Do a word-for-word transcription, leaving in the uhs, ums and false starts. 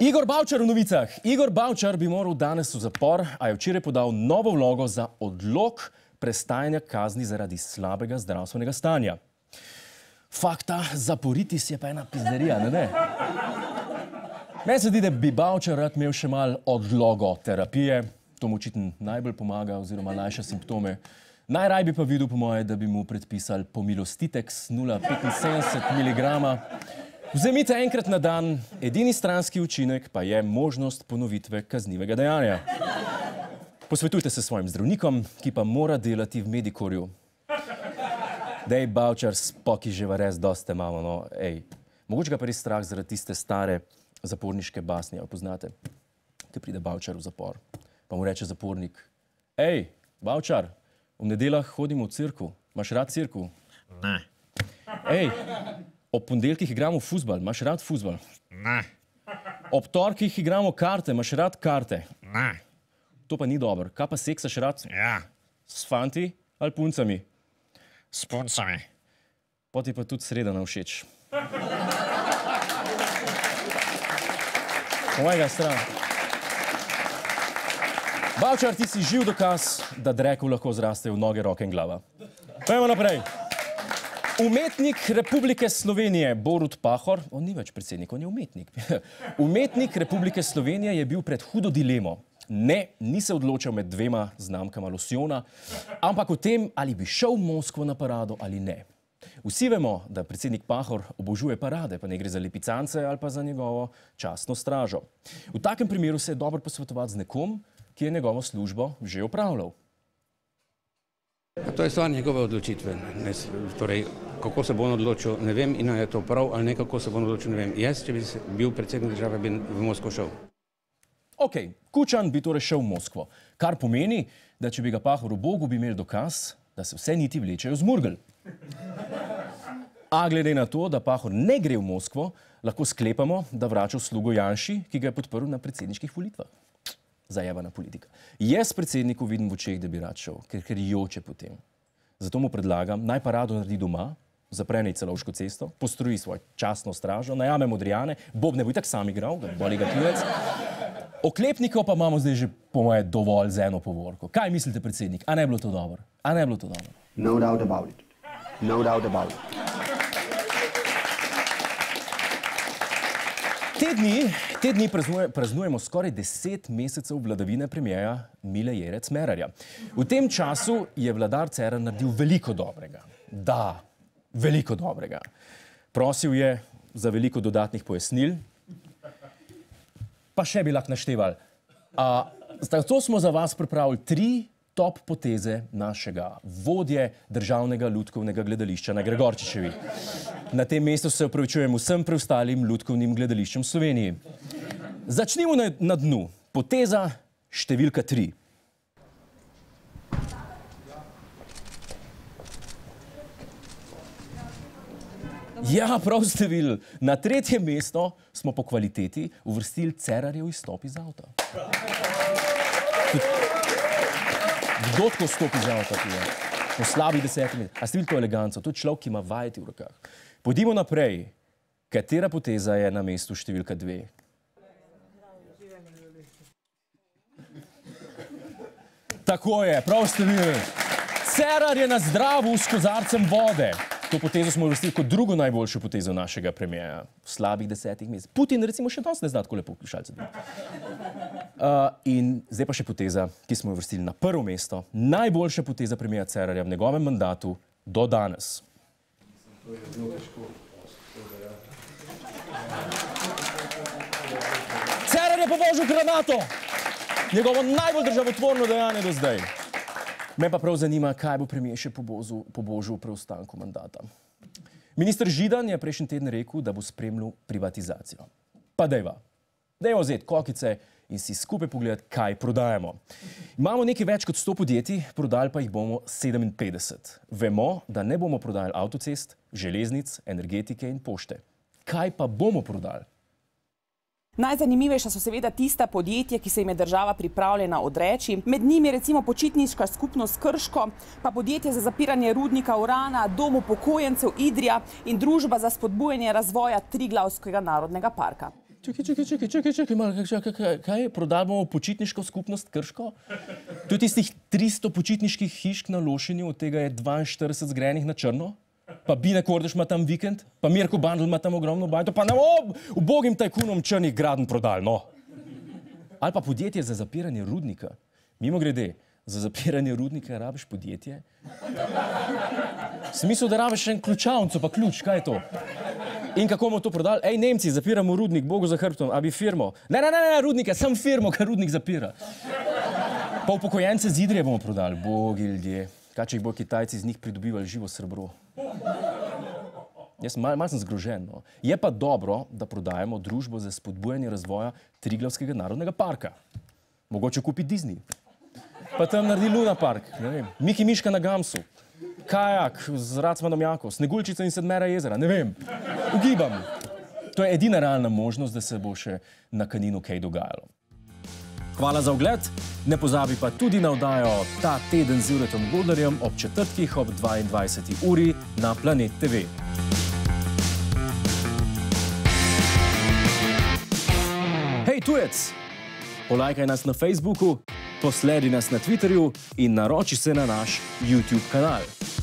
Igor Bavčar v novicah. Igor Bavčar bi moral danes v zapor, a je včeraj podal novo vlogo za odlog prestajanja kazni zaradi slabega zdravstvenega stanja. Fakta, zaporitis je pa ena pizderija, ne ne? Meni se zdi, da bi Bavčar rad imel še malo odlogoterapije. To mu očitno najbolj pomaga oziroma lajša simptome. Najraj bi pa videl, po moje, da bi mu predpisali pomilostitex nula petinsedemdeset miligrama. Vzemite enkrat na dan, edini stranski učinek pa je možnost ponovitve kaznivega dejanja. Posvetujte se s svojim zdravnikom, ki pa mora delati v Medikorju. Dej, Bavčar, spoki že va res doste malo, no, ej. Mogoče ga pa res strah zaradi tiste stare zaporniške basnje, jo poznate? Ko pride Bavčar v zapor, pa mu reče zapornik: Ej, Bavčar, v nedeljah hodimo v cirku. Imaš rad cirku? Ne. Ej, ob ponedeljkih igramo fuzbal. Imaš rad fuzbal? Ne. Ob torkih igramo karte. Imaš rad karte? Ne. To pa ni dobro. Kaj pa seksaš rad? Ja. S fanti ali puncami? S puncami. Poti pa tudi sreda na všeč. Mojega stran. Bavčar, ti si živ dokaz, da drekov lahko zrastejo v noge, roke in glava. Pojmo naprej. Umetnik Republike Slovenije Borut Pahor, on ni več predsednik, on je umetnik. Umetnik Republike Slovenije je bil pred hudo dilemo. Ne, ni se odločal med dvema znamkama losjona, ampak o tem, ali bi šel v Moskvo na parado ali ne. Vsi vemo, da predsednik Pahor obožuje parade, pa ne gre za lipicance ali pa za njegovo častno stražo. V takem primeru se je dobro posvetovati z nekom, ki je njegovo službo že opravljal. To je stvar njegove odločitve. Torej, kako se bo on odločil, ne vem, in je to prav, ali ne, kako se bo on odločil, ne vem. Jaz, če bi bil predsednik države, bi v Moskvo šel. Ok, Kučan bi torej šel v Moskvo, kar pomeni, da če bi ga Pahor ubogal, bi imeli dokaz, da se vse niti vlečejo z Murgel. A glede na to, da Pahor ne gre v Moskvo, lahko sklepamo, da vrača slugo Janši, ki ga je podprl na predsedniških volitvah. Zajebana politika. Jaz predsedniku vidim v očeh, da bi rad šel, ker, ker joče potem. Zato mu predlagam, naj parado naredi doma, zapre nej Celovško cesto, postroji svojo častno stražo, najame Modrijane, Bob ne bo itak sam igral, boli ga tujec. Oklepnikov pa imamo zdaj že, po moje, dovolj z eno povorko. Kaj mislite, predsednik? A ne bilo to dobro? A ne bilo to dobro? No doubt about it. No doubt about it. Te dni, te dni praznuje, praznujemo skoraj deset mesecev vladavine premierja Mile Jerec Merarja. V tem času je vladar Cerar naredil veliko dobrega. Da, veliko dobrega. Prosil je za veliko dodatnih pojasnil, pa še bi lahko naštevali. A, zato smo za vas pripravili tri top poteze našega vodje državnega lutkovnega gledališča na Gregorčičevi. Na tem mestu se opravičujem vsem preostalim lutkovnim gledališčem v Sloveniji. Začnimo na, na dnu. Poteza številka tri. Ja, prav ste videli. Na tretje mesto smo po kvaliteti uvrstili Cerarjev izstop iz avta. Kdo tako stopi iz avta? Po slabih desetih minut. A ste videli to eleganco? To je človek, ki ima vajeti v rokah. Pojdimo naprej. Katera poteza je na mestu številka dve? Tako je, prav ste videli. Cerar je na zdravu s kozarcem vode. To potezo smo uvrstili kot drugo najboljšo potezo našega premierja v slabih desetih mesecih. Putin recimo še danes ne zna tako lepo vprašalce. Uh, in zdaj pa še poteza, ki smo jo uvrstili na prvo mesto. Najboljša poteza premierja Cerarja v njegovem mandatu do danes. Cerar je pobožil granato! Njegovo najbolj državotvorno dejanje do zdaj. Me pa prav zanima, kaj bo premijer še pobožil v preostanku mandata. Minister Židan je prejšnji teden rekel, da bo spremljal privatizacijo. Pa dejva, dejmo vzeti kokice in si skupaj pogledati, kaj prodajamo. Imamo nekaj več kot sto podjetij, prodali pa jih bomo sedeminpetdeset. Vemo, da ne bomo prodajali avtocest, železnic, energetike in pošte. Kaj pa bomo prodali? Najzanimivejša so seveda tista podjetja, ki se jim je država pripravljena odreči. Med njimi recimo počitniška skupnost Krško, pa podjetje za zapiranje rudnika urana, Dom upokojencev Idrija in Družba za spodbujanje razvoja Triglavskega narodnega parka. Čakaj, čakaj, čakaj, čakaj, čakaj, malo, čakaj, kaj, kaj je? Prodali bomo počitniško skupnost Krško? To je tistih tristo počitniških hišk na Lošinju, od tega je dvainštirideset zgrajenih na črno, pa Bine Kordež ima tam vikend, pa Mirko Bandl ima tam ogromno bajto, pa ne bo ubogim tajkunom črnih gradenj prodali, no. Ali pa podjetje za zapiranje rudnika. Mimo grede, za zapiranje rudnika rabiš podjetje? V smislu, da rabiš en ključavnico, pa ključ, kaj je to? In kako bomo to prodali? Ej, Nemci, zapiramo rudnik, Bogu za hrbtom, a bi firmo. Ne, ne, ne, ne, rudnika, sem firmo, kar rudnik zapira. Pa upokojence z Idrije bomo prodali, bogi ljudje. Kaj, če jih bo Kitajci z njih pridobivali živo srebro? Jaz mal, mal sem zgrožen, no. Je pa dobro, da prodajemo družbo za spodbujanje razvoja Triglavskega narodnega parka. Mogoče kupi Disney. Pa tam naredi Luna Park, ne vem. Miki Miška na Gamsu. Kajak z Racmanom Jako, Sneguljčica in Sedmera jezera, ne vem. Ugibam. To je edina realna možnost, da se bo še na Kaninu kaj dogajalo. Hvala za ogled, ne pozabi pa tudi na oddajo Ta teden z Juretom Godlerjem ob četrtkih ob dvaindvajseti uri na Planet T V. Hej tujec! Polajkaj nas na Facebooku, posledi nas na Twitterju in naroči se na naš YouTube kanal.